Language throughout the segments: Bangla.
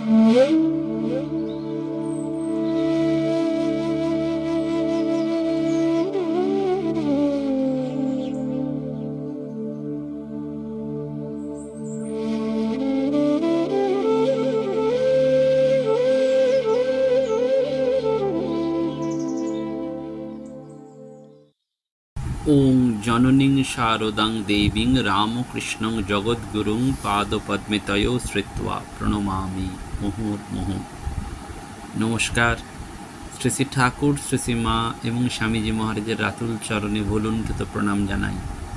ওং জননীং শারদাং দেবীং রামকৃষ্ণং জগদ্গুরুং পাদপদ্মে তয়ো শ্রিত্বা প্রণমামি মুহুর্মুহুঃ। নমস্কার। শ্রী শ্রী ঠাকুর, শ্রী শ্রী মা এবং স্বামীজি মহারাজের রাতুল চরণে ভুলুণ্ঠিত প্রণাম জানাই।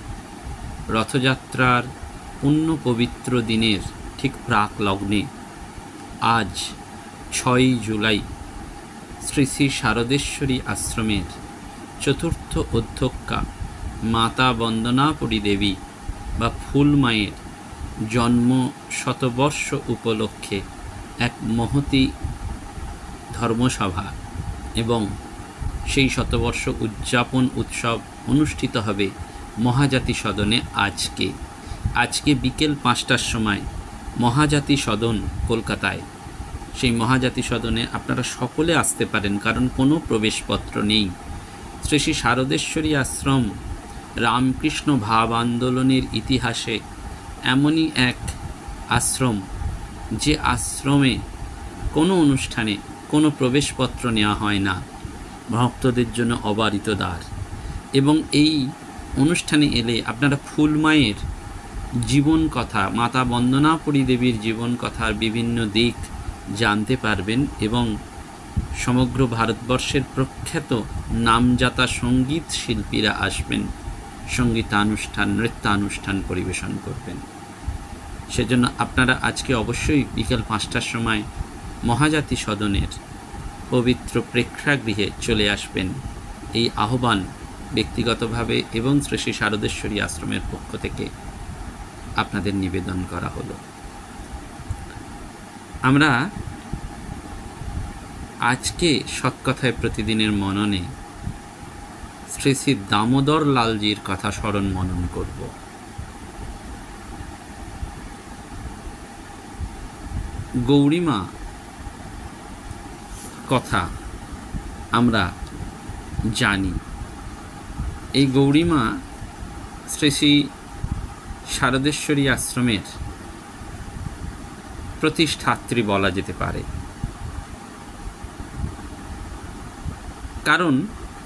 রথযাত্রার পুণ্য পবিত্র দিনের ঠিক প্রাক লগ্নে আজ 6 জুলাই শ্রী শ্রী শারদেশ্বরী আশ্রমের চতুর্থ অধ্যক্ষা মাতা বন্দনাপুরী দেবী বা ফুলমায়ের জন্ম শতবর্ষ উপলক্ষে এক মহতী ধর্মসভা এবং সেই শতবর্ষ উদযাপন উৎসব অনুষ্ঠিত হবে মহাজাতি সদনে। আজকে বিকেল 5টার সময় মহাজাতি সদন কলকাতায়। সেই মহাজাতি সদনে আপনারা সকলে আসতে পারেন, কারণ কোনো প্রবেশপত্র নেই। শ্রী শ্রী শারদেশ্বরী আশ্রম রামকৃষ্ণ ভাব আন্দোলনের ইতিহাসে এমনই এক আশ্রম যে আশ্রমে কোনো অনুষ্ঠানে কোনো প্রবেশপত্র নেওয়া হয় না, ভক্তদের জন্য অবারিত দ্বার। এবং এই অনুষ্ঠানে এলে আপনারা ফুলমায়ের জীবন কথা, মাতা বন্দনাপুরী দেবীর জীবন কথার বিভিন্ন দিক জানতে পারবেন এবং সমগ্র ভারতবর্ষের প্রখ্যাত নামজাতা সঙ্গীত শিল্পীরা আসবেন, সঙ্গীতানুষ্ঠান, নৃত্যানুষ্ঠান পরিবেশন করবেন। সেজন্য আপনারা আজকে অবশ্যই বিকেল 5টার সময় মহাজাতি সদনের পবিত্র প্রেক্ষাগৃহে চলে আসবেন। এই আহ্বান ব্যক্তিগতভাবে এবং শ্রী শ্রী শারদেশ্বরী আশ্রমের পক্ষ থেকে আপনাদের নিবেদন করা হলো। আমরা আজকে সৎকথায় প্রতিদিনের মননে শ্রী শ্রী দামোদর লালজির কথা স্মরণ মনন করব। গৌরীমা কথা আমরা জানি। এই গৌরীমা শ্রী শ্রী শারদেশ্বরী আশ্রমের প্রতিষ্ঠাত্রী বলা যেতে পারে, কারণ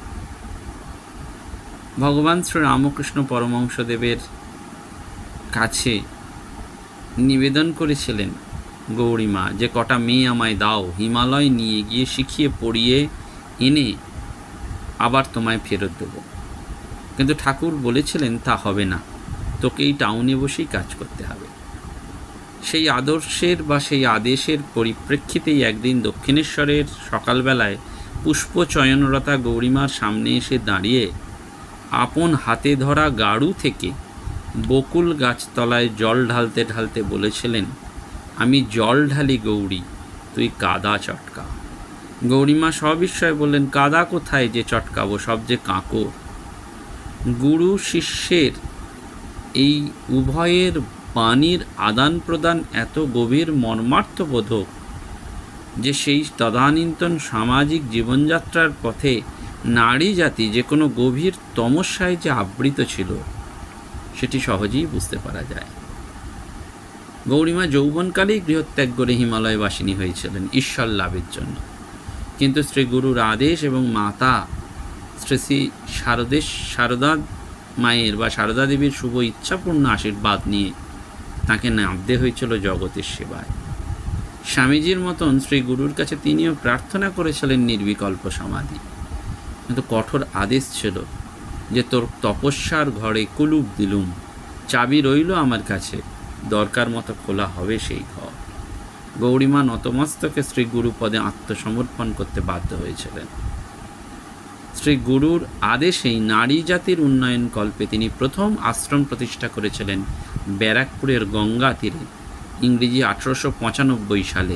ভগবান শ্রী রামকৃষ্ণ পরমহংসদেবের কাছে নিবেদন করেছিলেন গৌরীমা যে কটা মেয়ে আমায় দাও, হিমালয় নিয়ে গিয়ে শিখিয়ে পড়িয়ে এনে আবার তোমায় ফেরত দেব। কিন্তু ঠাকুর বলেছিলেন তা হবে না, তোকে এই টাউনে বসেই কাজ করতে হবে। সেই আদর্শের বা সেই আদেশের পরিপ্রেক্ষিতেই একদিন দক্ষিণেশ্বরের সকালবেলায় পুষ্পচয়নরতা গৌরীমার সামনে এসে দাঁড়িয়ে আপন হাতে ধরা গাড়ু থেকে বকুল গাছতলায় জল ঢালতে ঢালতে বলেছিলেন, আমি জল ঢালি গৌরী, তুই কাদা চটকা। গৌরীমা সবিস্ময়ে বললেন, কাদা কোথায় যে চটকাবো, সব যে কাঁকর। গুরু শিষ্যের এই উভয়ের বাণীর আদান প্রদান এত গভীর মর্মার্থবোধক যে সেই তদানীন্তন সামাজিক জীবনযাত্রার পথে নারী জাতি যে কোনো গভীর তমস্যায় যে আবৃত ছিল সেটি সহজেই বুঝতে পারা যায়। গৌরীমা যৌবনকালেই গৃহত্যাগ করে হিমালয় বাসিনী হয়েছিলেন ঈশ্বর লাভের জন্য, কিন্তু শ্রী গুরুর আদেশ এবং মাতা শ্রী শ্রী শারদা মায়ের বা শারদা দেবীর শুভ ইচ্ছাপূর্ণ আশীর্বাদ নিয়ে তাকে নামতে হয়েছিল জগতের সেবায়। স্বামীজির মতন শ্রী গুরুর কাছে তিনিও প্রার্থনা করেছিলেন নির্বিকল্প সমাধি, কিন্তু কঠোর আদেশ ছিল যে তোর তপস্যার ঘরে কুলুপ দিলুম, চাবি রইল আমার কাছে, দরকার মতো খোলা হবে সেই ঘর। গৌরীমা নতমস্তকে শ্রী গুরু পদে আত্মসমর্পণ করতে বাধ্য হয়েছিলেন। শ্রী গুরুর আদেশেই নারী জাতির উন্নয়ন কল্পে তিনি প্রথম আশ্রম প্রতিষ্ঠা করেছিলেন ব্যারাকপুরের গঙ্গা তীরে, ইংরেজি 1895 সালে।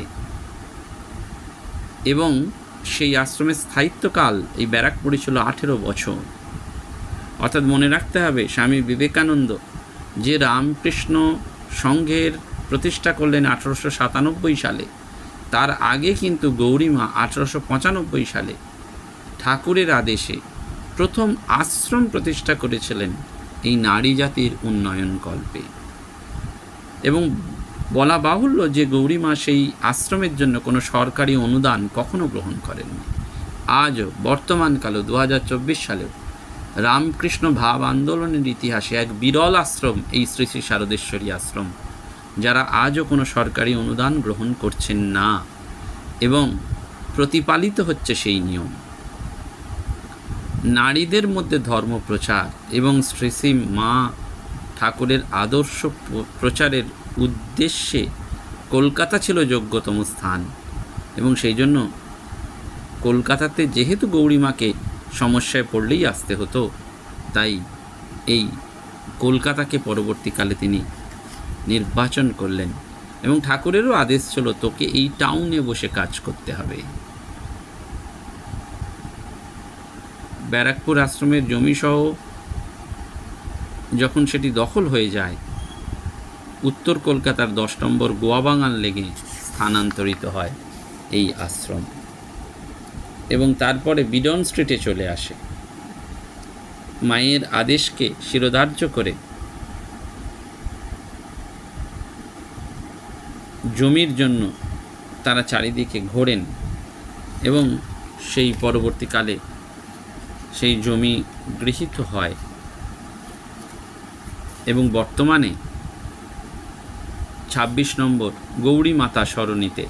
এবং সেই আশ্রমের স্থায়িত্বকাল এই ব্যারাকপুরে ছিল 18 বছর। অর্থাৎ মনে রাখতে হবে, স্বামী বিবেকানন্দ যে রামকৃষ্ণ সংঘের প্রতিষ্ঠা করলেন 1897 সালে, তার আগে কিন্তু গৌরীমা 1895 সালে ঠাকুরের আদেশে প্রথম আশ্রম প্রতিষ্ঠা করেছিলেন এই নারী জাতির উন্নয়ন কল্পে। এবং বলা বাহুল্য যে গৌরীমা সেই আশ্রমের জন্য কোনো সরকারি অনুদান কখনো গ্রহণ করেননি। আজও বর্তমানকালেও 2024 সালেও রামকৃষ্ণ ভাব আন্দোলনের ইতিহাসে এক বিরল আশ্রম এই শ্রী শ্রী শারদেশ্বরী আশ্রম, যারা আজও কোনো সরকারি অনুদান গ্রহণ করছেন না এবং প্রতিপালিত হচ্ছে সেই নিয়ম। নারীদের মধ্যে ধর্ম প্রচার এবং শ্রী শ্রী মা ঠাকুরের আদর্শ প্রচারের উদ্দেশ্যে কলকাতা ছিল যোগ্যতম স্থান, এবং সেই জন্য কলকাতাতে যেহেতু গৌরীমাকে সমস্যায় পড়লেই আসতে হতো, তাই এই কলকাতাকে পরবর্তীকালে তিনি নির্বাচন করলেন এবং ঠাকুরেরও আদেশ ছিল তোকে এই টাউনে বসে কাজ করতে হবে। ব্যারাকপুর আশ্রমের জমিসহ যখন সেটি দখল হয়ে যায়, উত্তর কলকাতার 10 নম্বর গোয়াবাগান লেগে স্থানান্তরিত হয় এই আশ্রম এবং তারপরে বিডন স্ট্রিটে চলে আসে। মায়ের আদেশকে শিরোধার্য করে জমির জন্য তারা চারিদিকে ঘোরেন এবং সেই পরবর্তীকালে সেই জমি গৃহীত হয় এবং বর্তমানে 26 নম্বর গৌরী মাতা সরণিতে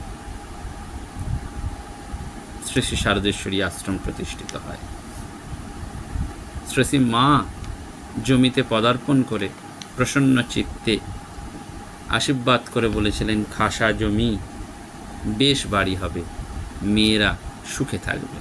শ্রী শ্রী শারদেশ্বরী আশ্রম প্রতিষ্ঠিত হয়। শ্রী শ্রী মা জমিতে পদার্পণ করে প্রসন্ন চিত্তে আশীর্বাদ করে বলেছিলেন, খাসা জমি, বেশ বাড়ি হবে, মেয়েরা সুখে থাকবে।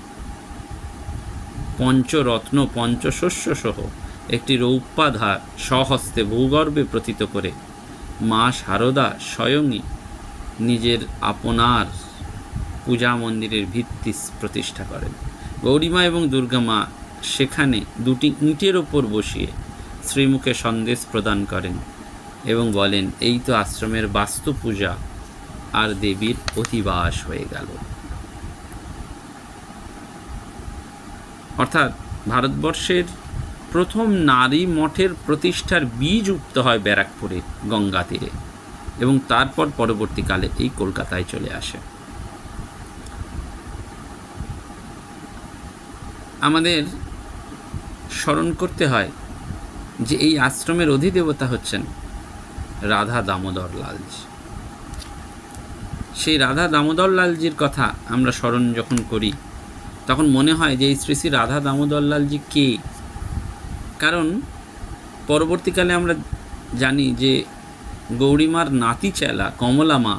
পঞ্চরত্ন পঞ্চশস্য সহ একটি রৌপ্যাধার স্বহস্তে ভূগর্ভে প্রথিত করে মা শারদা স্বয়ংই নিজের আপনার পূজা মন্দিরের ভিত্তি প্রতিষ্ঠা করেন। গৌরীমা এবং দুর্গা মা সেখানে দুটি ইঁটের ওপর বসিয়ে শ্রীমুখে সন্দেশ প্রদান করেন এবং বলেন, এই তো আশ্রমের বাস্তু পূজা আর দেবীর অধিবাস হয়ে গেল। অর্থাৎ ভারতবর্ষের প্রথম নারী মঠের প্রতিষ্ঠার বীজ উক্ত হয় ব্যারাকপুরে গঙ্গা তীরে এবং তারপর পরবর্তীকালে এই কলকাতায় চলে আসে। আমাদের স্মরণ করতে হয় যে এই আশ্রমের অধিদেবতা হচ্ছেন রাধা দামোদর লালজি। সেই রাধা দামোদর লালজির কথা আমরা স্মরণ যখন করি তখন মনে হয় যে এই শ্রী শ্রী রাধা দামোদর লালজি কে? কারণ পরবর্তীকালে আমরা জানি যে গৌরীমার নাতি চেলা কমলা মা,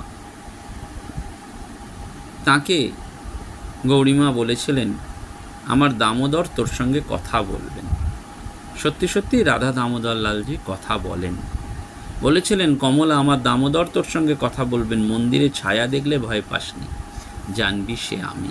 তাকে গৌরীমা বলেছিলেন, আমার দামোদর তোর সঙ্গে কথা বলবেন। সত্যি সত্যি রাধা দামোদর লালজি কথা বলেন, বলেছিলেন, কমলা, আমার দামোদর তোর সঙ্গে কথা বলবেন, মন্দিরে ছায়া দেখলে ভয় পাসনি, জানবি সে আমি।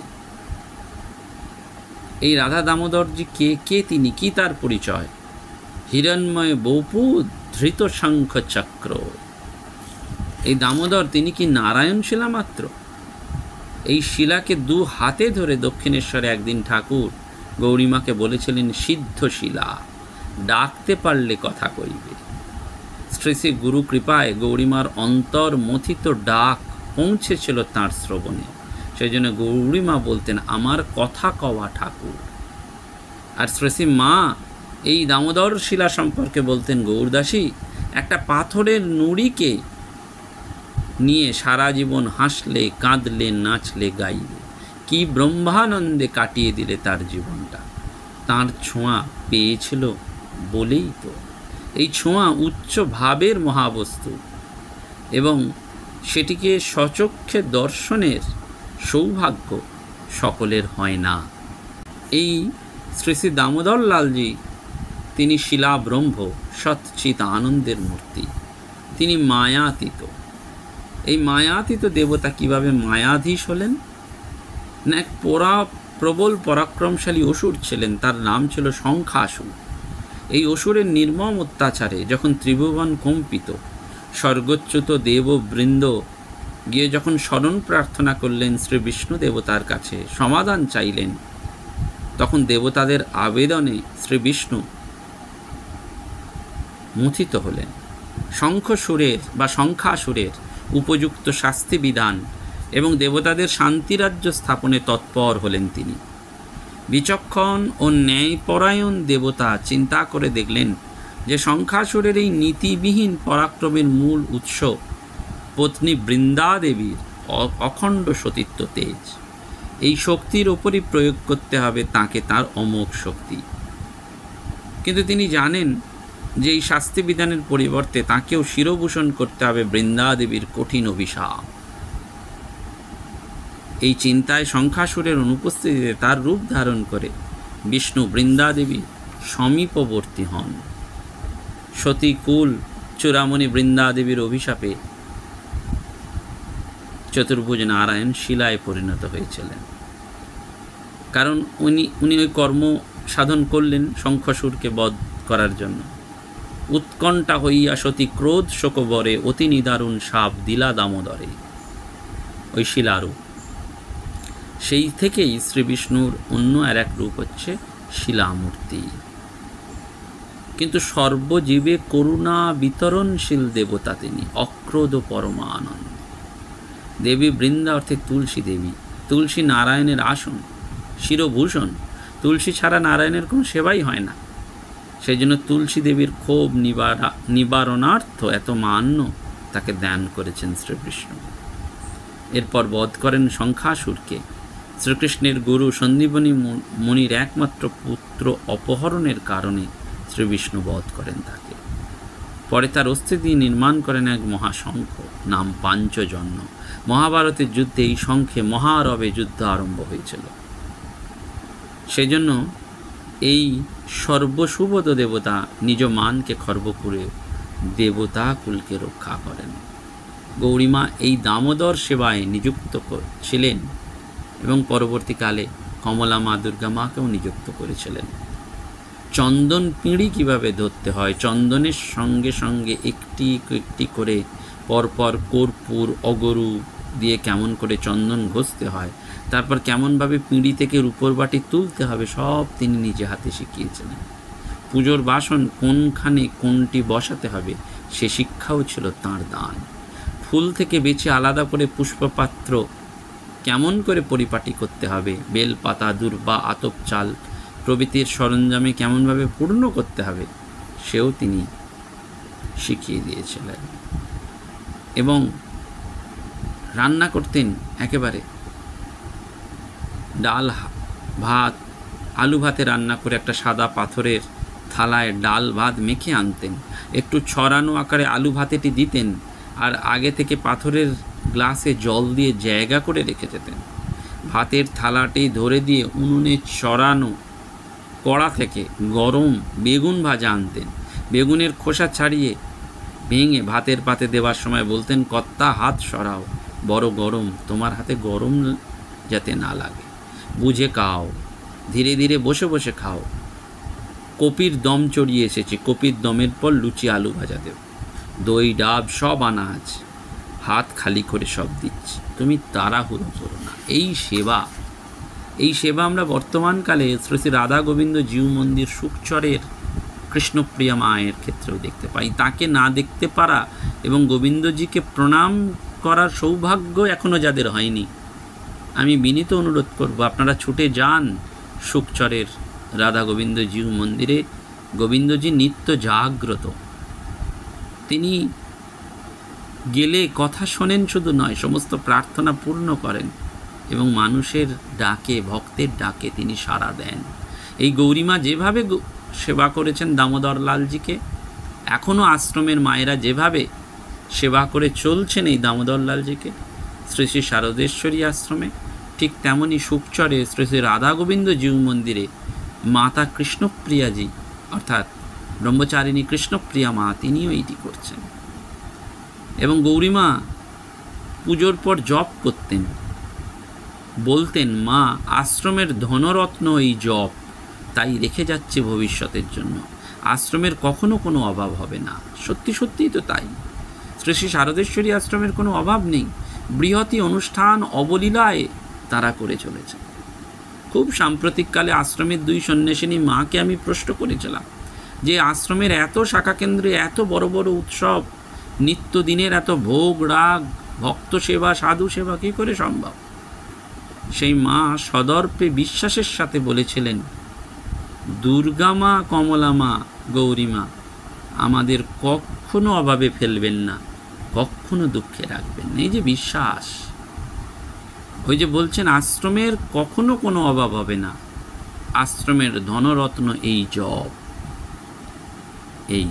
এই রাধা দামোদরজি কে তিনি, কি তার পরিচয়? হিরণ্ময় বপু ধৃত শঙ্খ চক্র। এই দামোদর তিনি কি নারায়ণ শিলা মাত্র? এই শিলাকে দু হাতে ধরে দক্ষিণেশ্বরে একদিন ঠাকুর গৌরীমাকে বলেছিলেন, সিদ্ধ শিলা, ডাকতে পারলে কথা কইবে। শ্রী শ্রী গুরু কৃপায় গৌরীমার অন্তর মথিত ডাক পৌঁছেছিল তাঁর শ্রবণে। সেই জন্য গৌরীমা বলতেন, আমার কথা কওয়া ঠাকুর। আর শ্রী শ্রী মা এই দামোদর শিলা সম্পর্কে বলতেন, গৌরদাসী, একটা পাথরের নুড়িকে নিয়ে সারা জীবন হাসলে, কাঁদলে, নাচলে, গাইলে, কি ব্রহ্মানন্দে কাটিয়ে দিলে তার জীবনটা। তার ছোঁয়া পেয়েছিল বলেই তো। এই ছোঁয়া উচ্চ ভাবের মহাবস্তু এবং সেটিকে সচক্ষে দর্শনের সৌভাগ্য সকলের হয় না। এই শ্রী শ্রী দামোদর লালজি তিনি শিলা ব্রহ্ম, সচ্চিত আনন্দের মূর্তি। তিনি মায়াতীত। এই মায়াতীত দেবতা কিভাবে মায়াধীশ হলেন? না, এক প্রবল পরাক্রমশালী অসুর ছিলেন, তার নাম ছিল শঙ্খাসুর। এই অসুরের নির্মম অত্যাচারে যখন ত্রিভুবন কম্পিত, স্বর্গচ্যুত দেববৃন্দ গিয়ে যখন শরণ প্রার্থনা করলেন শ্রী বিষ্ণু দেবতার কাছে, সমাধান চাইলেন, তখন দেবতাদের আবেদনে শ্রী বিষ্ণু মুথিত হলেন। শঙ্খাসুরের উপযুক্ত শাস্তি বিধান এবং দেবতাদের শান্তিরাজ্য স্থাপনে তৎপর হলেন তিনি। বিচক্ষণ ও ন্যায়পরায়ণ দেবতা চিন্তা করে দেখলেন যে শঙ্খাসুরের এই নীতিবিহীন পরাক্রমের মূল উৎস পত্নী বৃন্দাদেবীর অখণ্ড সতীত্ব তেজ। এই শক্তির ওপরই প্রয়োগ করতে হবে তাকে, তার অমোঘ শক্তি। কিন্তু তিনি জানেন যে এই শাস্তি বিধানের পরিবর্তে তাকেও শিরভূষণ করতে হবে বৃন্দাদেবীর কঠিন অভিশাপ। এই চিন্তায় শঙ্খাসুরের অনুপস্থিতিতে তার রূপ ধারণ করে বিষ্ণু বৃন্দাদেবী সমীপবর্তী হন। সতীকুল চূড়ামণি বৃন্দাদেবীর অভিশাপে চতুর্ভুজ নারায়ণ শিলায় পরিণত হয়েছিলেন। কারণ উনি ওই কর্ম সাধন করলেন শঙ্খাসুরকে বধ করার জন্য। উৎকণ্ঠা হইয়া সতী ক্রোধ শোকবরে অতি নিদারুণ সাপ দিলা দামোদরে, ওই শিলারূপ। সেই থেকেই শ্রী বিষ্ণুর অন্য আর এক রূপ হচ্ছে শিলামূর্তি। কিন্তু সর্বজীবে করুণা বিতরণশীল দেবতা তিনি, অক্রোধ পরমানন্দ। দেবী বৃন্দা অর্থে তুলসী দেবী। তুলসী নারায়ণের আসন, শিরভূষণ। তুলসী ছাড়া নারায়ণের কোনো সেবাই হয় না। সেই জন্য তুলসী দেবীর ক্ষোভ নিবারণার্থ এত মান্য তাকে দান করেছেন শ্রীকৃষ্ণ। এরপর বধ করেন শঙ্খাসুরকে। শ্রীকৃষ্ণের গুরু সন্দীপনী মুনির একমাত্র পুত্র অপহরণের কারণে শ্রীবিষ্ণু বধ করেন তাকে। পরে তার অস্থি নির্মাণ করেন এক মহাশঙ্খ, নাম পাঞ্চজন্য। মহাভারতের যুদ্ধে এই শঙ্খে মহারবে যুদ্ধ আরম্ভ হয়েছিল। সেজন্য এই সর্বসুবোধ দেবতা নিজ মানকে খর্ব করে দেবতা কুলকে রক্ষা করেন। গৌরীমা এই দামোদর সেবায় নিযুক্ত ছিলেন এবং পরবর্তীকালে কমলা মা দুর্গা মাকেও নিযুক্ত করেছিলেন। চন্দন পিঁড়ি কিভাবে ধরতে হয়, চন্দনের সঙ্গে সঙ্গে একটি একটি করে পরপর কর্পূর অগরু দিয়ে কেমন করে চন্দন ঘষতে হয়, তারপর কেমনভাবে পিঁড়ি থেকে রূপোর বাটি তুলতে হবে, সব তিনি নিজে হাতে শিখিয়েছিলেন। পুজোর বাসন কোনখানে কোনটি বসাতে হবে সে শিক্ষাও ছিল তাঁর দান। ফুল থেকে বেছে আলাদা করে পুষ্পপাত্র কেমন করে পরিপাটি করতে হবে, বেলপাতা, দূর্বা, আতপ চাল প্রভৃতির সরঞ্জামে কেমনভাবে পূর্ণ করতে হবে সেও তিনি শিখিয়ে দিয়েছিলেন। এবং রান্না করতেন একেবারে ডাল ভাত, আলু ভাতে রান্না করে একটা সাদা পাথরের থালায় ডাল ভাত মেখে আনতেন। একটু ছড়ানো আকারে আলু ভাতেটি দিতেন, আর আগে থেকে পাথরের গ্লাসে জল দিয়ে জায়গা করে রেখে যেতেন। ভাতের থালাটি ধরে দিয়ে উনুনে চড়ানো কড়া থেকে গরম বেগুন ভাজা আনতেন। বেগুনের খোসা ছাড়িয়ে ভেঙে ভাতের পাতে দেওয়ার সময় বলতেন, কর্তা হাত সরাও, বড় গরম, তোমার হাতে গরম যাতে না লাগে, বুঝে খাও, ধীরে ধীরে বসে বসে খাও। কপির দম চড়িয়ে এসেছে, কপির দমের পর লুচি আলু ভাজা দেব, দই ডাব সব আনা আছে, হাত খালি করে সব দিচ্ছি, তুমি তাড়াহুড়ো করো না। এই সেবা আমরা বর্তমানকালে শ্রী শ্রী রাধা গোবিন্দ জিউ মন্দির সুকচরের কৃষ্ণপ্রিয়া মায়ের ক্ষেত্রেও দেখতে পাই। তাকে না দেখতে পারা এবং গোবিন্দজিকে প্রণাম করার সৌভাগ্য এখনও যাদের হয়নি, আমি বিনীত অনুরোধ করব আপনারা ছুটে যান সুকচরের রাধা গোবিন্দ জিউ মন্দিরে। গোবিন্দজি নিত্য জাগ্রত। তিনি গেলে কথা শোনেন শুধু নয়, সমস্ত প্রার্থনা পূর্ণ করেন এবং মানুষের ডাকে, ভক্তের ডাকে তিনি সাড়া দেন। এই গৌরীমা যেভাবে সেবা করেছেন দামোদর লালজিকে, এখনও আশ্রমের মায়েরা যেভাবে সেবা করে চলছেন এই দামোদর লালজিকে শ্রী শ্রী শারদেশ্বরী আশ্রমে, ঠিক তেমনই সুকচরে শ্রী শ্রী রাধা গোবিন্দ জিউ মন্দিরে মাতা কৃষ্ণপ্রিয়াজি অর্থাৎ ব্রহ্মচারিণী কৃষ্ণপ্রিয়া মা তিনিও এইটি করছেন। এবং গৌরীমা পুজোর পর জপ করতেন, বলতেন, মা আশ্রমের ধনরত্ন এই জপ, তাই রেখে যাচ্ছে ভবিষ্যতের জন্য, আশ্রমের কখনো কোনো অভাব হবে না। সত্যি সত্যিই তো তাই। শ্রী শ্রী শারদেশ্বরী আশ্রমের কোনো অভাব নেই। বৃহৎই অনুষ্ঠান অবলীলায় তারা করে চলেছে। খুব সাম্প্রতিককালে আশ্রমের 2 সন্ন্যাসিনী মাকে আমি প্রশ্ন করেছিলাম যে আশ্রমের এত শাখা কেন্দ্রে এত বড় বড় উৎসব, নিত্যদিনের এত ভোগ রাগ, ভক্ত সেবা, সাধু সেবা কী করে সম্ভব? সেই মা সদর্পে বিশ্বাসের সাথে বলেছিলেন, দুর্গা মা, কমলা মা, গৌরী মা আমাদের কখনো অভাবে ফেলবেন না, কখনো দুঃখে রাখবেন না। এই যে বিশ্বাস, ওই যে বলছেন আশ্রমের কখনো কোনো অভাব হবে না, আশ্রমের ধনরত্ন এই জপ, এই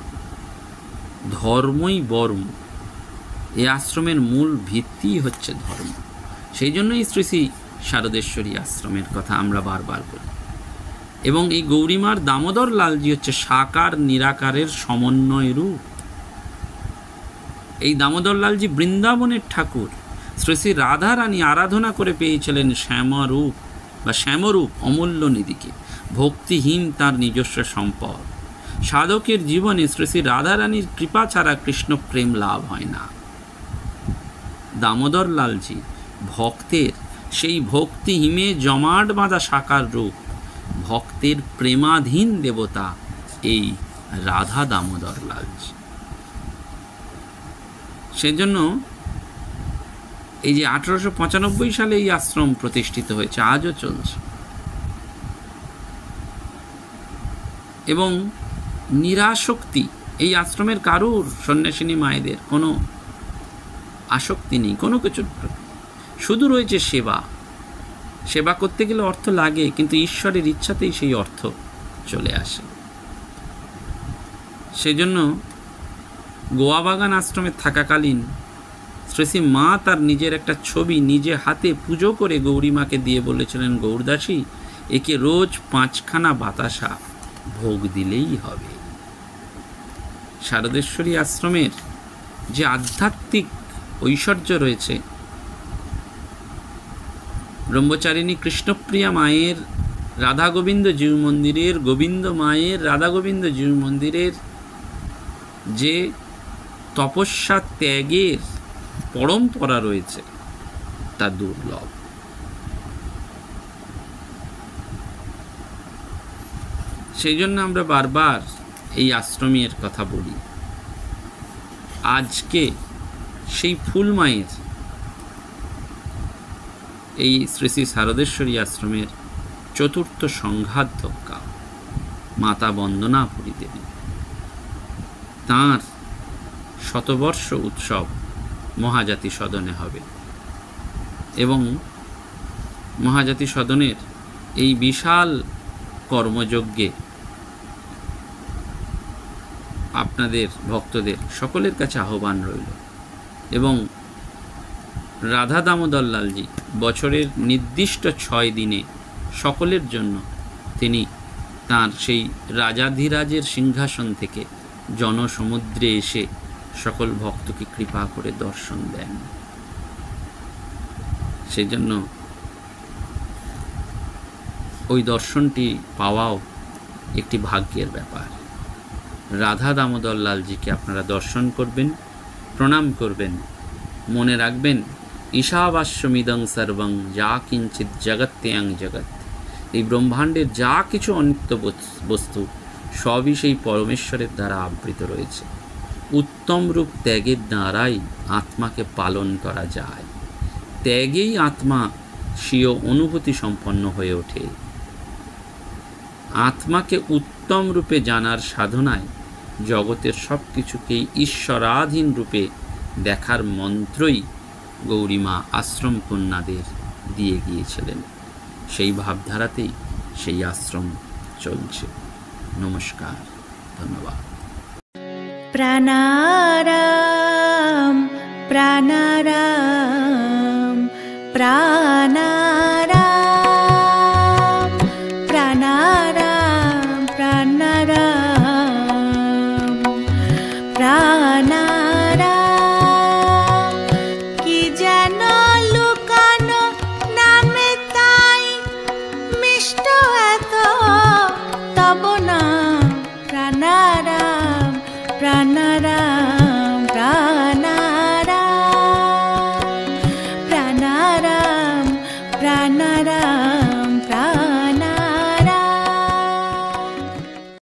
ধর্মই বর্ম, এই আশ্রমের মূল ভিত্তি হচ্ছে ধর্ম। সেই জন্যই শ্রী শ্রী শারদেশ্বরী আশ্রমের কথা আমরা বারবার বলি। এবং এই গৌরীমার দামোদর লালজি হচ্ছে সাকার নিরাকারের সমন্বয় রূপ। এই দামোদর লালজি বৃন্দাবনের ঠাকুর শ্রী শ্রী রাধা রানী আরাধনা করে পেয়েছিলেন শ্যামরূপ বা শ্যামরূপ অমূল্য নিধিকে। ভক্তিহীন তার নিজস্ব সম্পদ। সাধকের জীবনে শ্রী শ্রী রাধা রানীর কৃপা ছাড়া কৃষ্ণ প্রেম লাভ হয় না। দামোদর লালজি ভক্তের সেই ভক্তিহীনে জমাট বাঁধা সাকার রূপ, ভক্তের প্রেমাধীন দেবতা এই রাধা দামোদর লালজি। সেজন্য এই যে 1895 সালে এই আশ্রম প্রতিষ্ঠিত হয়েছে, আজও চলছে। এবং নিরাসক্তি, এই আশ্রমের কারুর সন্ন্যাসিনী মায়েদের কোনো আসক্তি নেই কোনো কিছুর প্রতি, শুধু রয়েছে সেবা। সেবা করতে গেলে অর্থ লাগে, কিন্তু ঈশ্বরের ইচ্ছাতেই সেই অর্থ চলে আসে। সেজন্য গোয়াবাগান আশ্রমে থাকাকালীন শ্রী শ্রী মা তার নিজের একটা ছবি নিজে হাতে পুজো করে গৌরীমাকে দিয়ে বলেছিলেন, গৌরদাসী একে রোজ 5খানা বাতাসা ভোগ দিলেই হবে। শারদেশ্বরী আশ্রমের যে আধ্যাত্মিক ঐশ্বর্য রয়েছে, ব্রহ্মচারিণী কৃষ্ণপ্রিয়া মায়ের রাধা গোবিন্দ জিউ মন্দিরের, গোবিন্দ মায়ের রাধা গোবিন্দ জিউ মন্দিরের যে তপস্যা ত্যাগের পরম্পরা রয়েছে তা দুর্লভ। সেই জন্য আমরা বারবার এই আশ্রমের কথা বলি। আজকে সেই ফুলমায়ের এই শ্রী শ্রী শারদেশ্বরী আশ্রমের 4র্থ সংঘাতকা মাতা বন্দনা পুরী দেবী, তাঁর শতবর্ষ উৎসব মহাজাতি সদনে হবে। এবং মহাজাতি সদনের এই বিশাল কর্মযজ্ঞে আপনাদের ভক্তদের সকলের কাছে আহ্বান রইল। এবং রাধা দামোদর লালজি বছরের নির্দিষ্ট 6 দিনে সকলের জন্য তিনি তাঁর সেই রাজাধিরাজের সিংহাসন থেকে জনসমুদ্রে এসে সকল ভক্তকে কৃপা করে দর্শন দেন। সেজন্য ওই দর্শনটি পাওয়াও একটি ভাগ্যের ব্যাপার। রাধা দামোদর লালজিকে আপনারা দর্শন করবেন, প্রণাম করবেন। মনে রাখবেন, ঈশাবাস্যমিদং সর্বং যা কিঞ্চিৎ জগত্যাং জগৎ, এই ব্রহ্মাণ্ডের যা কিছু অনিত্য বস্তু সবই সেই পরমেশ্বরের দ্বারা আবৃত রয়েছে। উত্তম রূপ ত্যাগের দ্বারাই আত্মাকে পালন করা যায়। ত্যাগেই আত্মা স্বীয় অনুভূতি সম্পন্ন হয়ে ওঠে। আত্মাকে উত্তম রূপে জানার সাধনায় জগতের সব কিছুকেই ঈশ্বরাধীন রূপে দেখার মন্ত্রই গৌরীমা আশ্রম কন্যাদের দিয়ে গিয়েছিলেন। সেই ভাবধারাতেই সেই আশ্রম চলছে। নমস্কার, ধন্যবাদ। প্রাণারাম প্রাণারাম প্রাণারাম প্রাণারাম প্রাণারাম প্রাণারাম, কি যেন লুকানো নামে তাই মিষ্ট এত তব নাম। প্রাণারাম প্রাণারাম প্রাণারাম। প্রাণারা